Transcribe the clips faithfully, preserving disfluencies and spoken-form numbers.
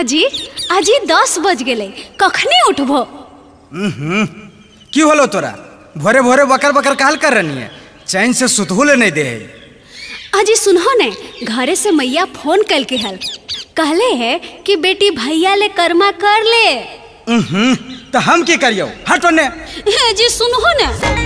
आजी आजी दस बज गए कखनी उठबो? हम्म की होलो तोरा भोरे भोरे बकर बकर काल कर रही है, चैन से सुतहुले नहीं दे। आजी सुनहो ने, घरे से मैया फोन कल के हल कहले है कि बेटी भैया ले कर्मा कर ले। हम्म तो हम की करियो, हटो ने। जी सुनहो ने,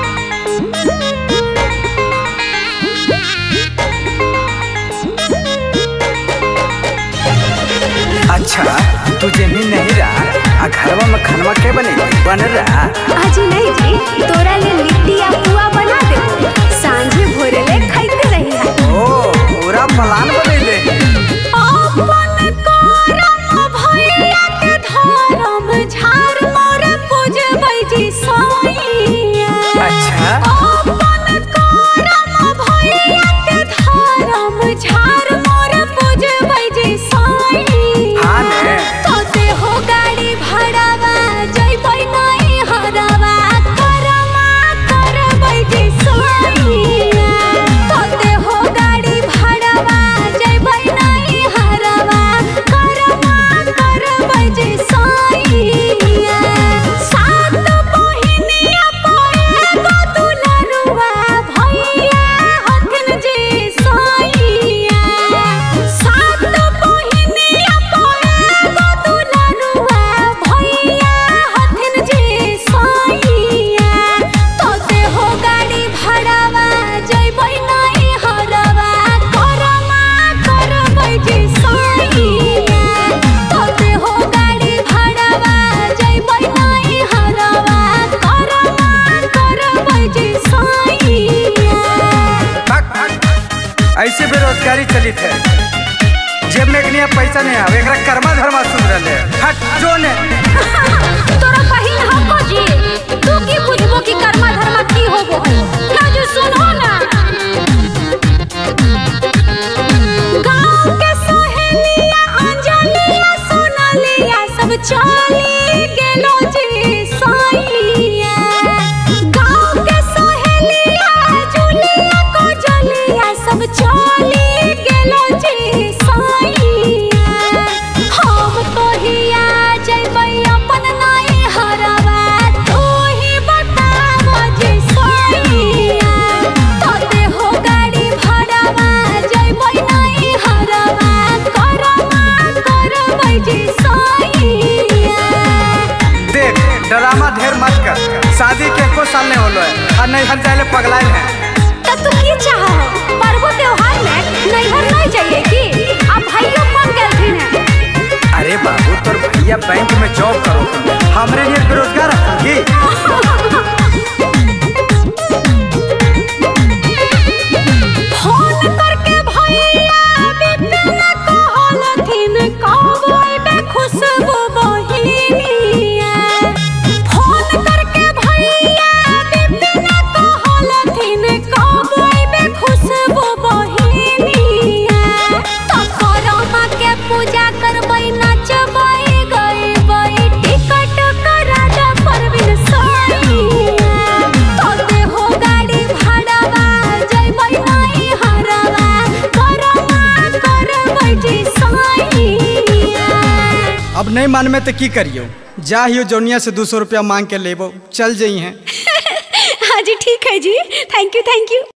अच्छा तू जमीन नहीं रहा, घरवा में खानवा के बने बन रहा? आजी नहीं जी, तोरा ले लिट्टी या पुआ बना दे, सांझे भोरे ले खाइते रही है। ओ पूरा प्लान बनैले। अपन करम भैया के धरम झार मोरे पूजबै जी सोइया। अच्छा अपन करम भैया के धरम झार मोरे पूजबै जी सोइया। हाँ ने तो दे हो गाड़ी भाड़ावा जइबै नहीं हरवा करमा करबै जी सोइया। तो दे हो गाड़ी भाड़ावा जइबै नहीं हरवा करमा करबै जी सोइया। सात बहिनिया पएगो दुलरुआ भैया हथिन जी सोइया। सात बहिनिया पएगो दुलरुआ भैया हथिन जी सोइया। तो दे हो गाड़ी भाड़ावा जइबै नहीं हरवा करमा करबै जी सोइया। तो दे हो गाड़ी भाड़ावा जइबै नहीं हरवा करमा करबै जी सोइया। भाग भाग, ऐसे बेरोजगारी चलित है, जेब में एकनिया पैसा नहीं आवे, एकरा कर्मा धर्मा सुन रहे। हट जो ने। तोरा पहिल हमको जी, तू की बुझबो कि कर्मा धर्मा की होबो है? ना जी सुनो ना, गांव के सहेलिया अंजलिया सोनलिया सब चली गेलो जी सोइया। गांव के सहेलिया जुलिया को जलिया सब चली गेलो जी सोइया। हम तो हिया जइबै अपन नहीं हरवा, तू ही बताव जी सोइया। तो दे हो गाड़ी भाड़ावा जइबै नहीं हरवा करमा करबै जी सोइया। देख ड्रामा ढेर मत कर, शादी के एको साल नहीं होलो है और नहीं हर जाए पगलाइल है। तो तू की चाह पर्व त्योहार में नैहर नहीं जाइए की? अब भाइयों कौन गेलथिन है? अरे बाबू तोर भैया बैंक में जॉब करो, हमरे लिए बेरोजगार रखोगी? फोन करके भैया बिपिन कहलथिन कब अइबे खुशबू बहिनिया। फोन करके भैया बिपिन कहलथिन कब अइबे खुशबू बहिनिया। तो करमा के पूजा करबै नचबै गइबै टिकट करा द परवीन सोइया। तो दे हो गाड़ी भाड़ावा जइबै नहीं हरवा करमा करबै जी सोइया। अब नहीं मान में तो की करियो, जा हियो जौनिया से दो सौ रुपया मांग के लेबो, चल जई हैं। हाँ जी ठीक है जी, थैंक यू थैंक यू।